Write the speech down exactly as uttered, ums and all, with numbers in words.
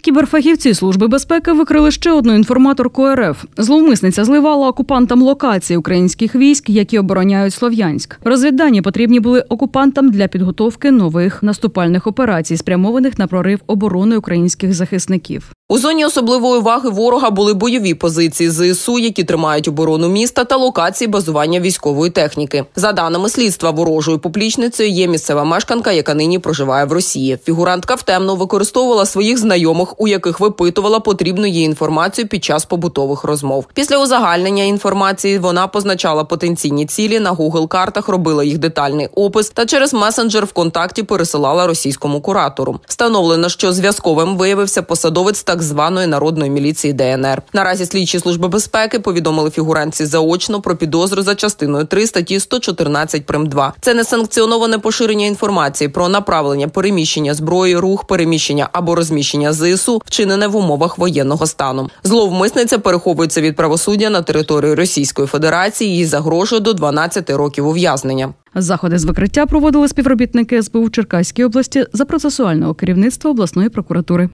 Кіберфахівці Служби безпеки викрили ще одну інформаторку ер еф. Зловмисниця зливала окупантам локації українських військ, які обороняють Слов'янськ. Розвіддані потрібні були окупантам для підготовки нових наступальних операцій, спрямованих на прорив оборони українських захисників. У зоні особливої уваги ворога були бойові позиції зе ес у, які тримають оборону міста, та локації базування військової техніки. За даними слідства, ворожою поплічницею є місцева мешканка, яка нині проживає в Росії. Фігурантка втемно використовувала своїх знайомих, у яких випитувала потрібну їй інформацію під час побутових розмов. Після узагальнення інформації вона позначала потенційні цілі на Google-картах, робила їх детальний опис та через месенджер ВКонтакті пересилала російському куратору. Встановлено, що зв'язковим виявився посадовець так званої народної міліції де ен ер. Наразі слідчі Служби безпеки повідомили фігурантці заочно про підозру за частиною три статті сто чотирнадцять прим. два. Це несанкціоноване поширення інформації про направлення, переміщення зброї, рух, переміщення або розміщення зе ес у, вчинене в умовах воєнного стану. Зловмисниця переховується від правосуддя на території Російської Федерації, їй загрожує до дванадцяти років ув'язнення. Заходи з викриття проводили співробітники ес бе у в Черкаській області за процесуального керівництва обласної прокуратури.